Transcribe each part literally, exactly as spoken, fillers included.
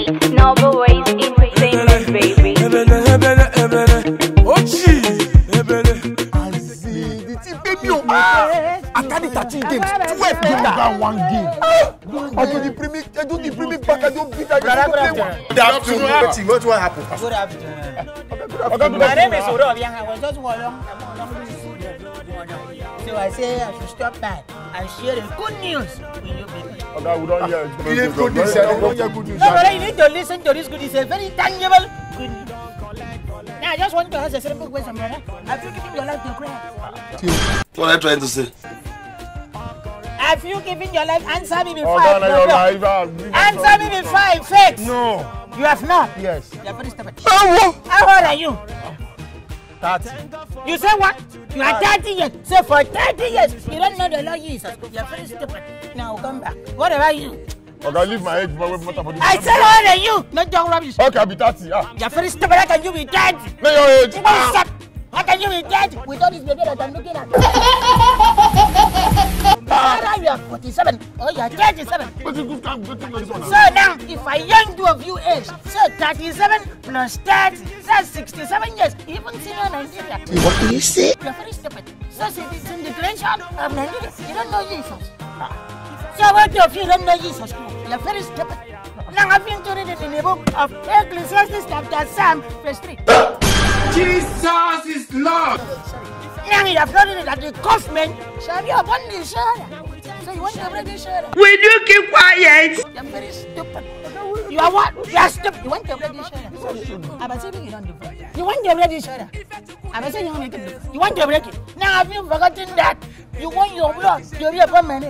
Novel Ways Entertainment, baby. Ochi! The team baby, oh, after the thirteen games, twelve games, I one game. I do the premier, I do the premier back, I don't beat, I don't play one. Good afternoon. What will happen? Good afternoon. My name is Oro. I was just walking. So I say I should stop by and share the good news with you people. Okay, we don't hear good news. We don't hear good news. No, but you need to listen to this good news. It's a very tangible good news. Now, I just want to ask a simple question, brother. Have you given your life to Christ? What are you trying to say? Have you given your life? Answer me before. Oh, I no, no, Answer me before I fix. No. You have not? Yes. You are very stupid. Oh, how old are you? thirty. You say what? You are thirty years. So for thirty years, you don't know the Lord Jesus. You are very stupid. Now come back. What about you? Okay, leave my age. I said how old are you? Not talk rubbish. Okay, I'll be thirty. Ah. You are very stupid. How can you be thirty? No, your age. Ah. How can you be thirty with all this baby that I'm looking at? Either you are forty-seven or you are thirty-seven. So now, if I young two of you age, so thirty-seven plus thirty, that's sixty-seven years, even senior Nigeria. What do you say? You are very stupid. So it's in the declaration of Nigeria. You don't know Jesus. So what of you don't know Jesus? You are very stupid. Now I've been to read it in the book of Ecclesiastes chapter Psalm verse three. Jesus is Lord. Now you have noted that the government shall be upon the shoulder. So you want to break the shoulder? Will you keep quiet? You're very stupid. You are what? You are stupid. You want to break the shoulder? I'm saying you don't do it. You want to break the shoulder? I'm saying you want to do it. You want to break it. Now have you forgotten that? You want your blood to be upon my neck.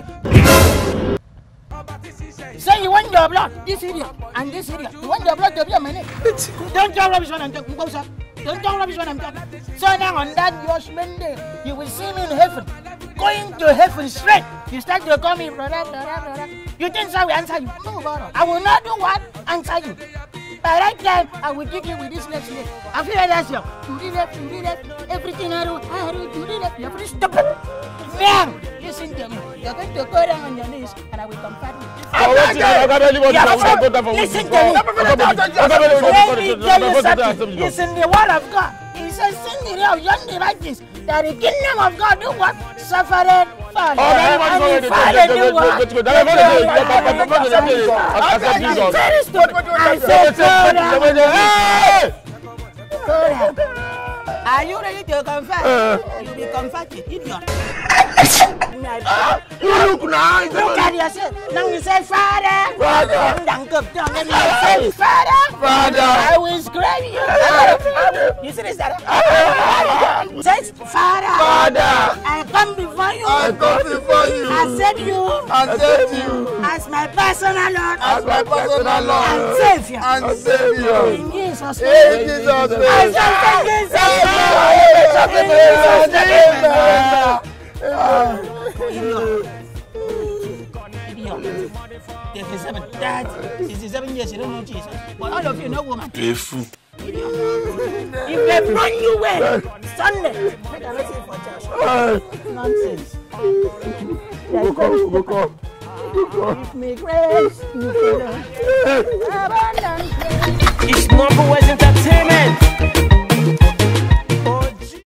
So you want your blood, this area and this area. You want your blood to be on my neck. Don't talk rubbish when I'm talking. Don't talk rubbish when I'm talking. So now on that judgment day, you will see me in heaven. Going to heaven straight. You start to call me brother, brother, brother. You think so I will answer you? No, brother. I will not do what? Answer you. By that time, I will kick you with this next leg. I feel like that's you. You did that, you did that. Everything I do, I do, you did that. You're very stupid. Man, listen to me. You're going to go down on your knees and I will comfort you. Listen to me. Let me tell you something. It's in the word of God. It says, sing the real young righteous, that the kingdom of God do what? Suffereth. Father. And the Father do what? Very stupid. I said, are you ready to confess? You'll be converted, idiot. You look nice. Look at yourself. Now you say, Father. Father. And you say, Father. Father. I will scream you. You see this, Father? Says, Father. Father. I come before you. I come before you. Accept you. Accept you. As my personal Lord. As my personal Lord. And Savior. And Savior. In Jesus' In name. Jesus' name. I say, thank you, thirty-seven, sixty-seven years, you don't know Jesus. But all of you know woman. If they run you well, Sunday, make a message for church. Nonsense. Give me grace. It's Novel Ways Entertainment.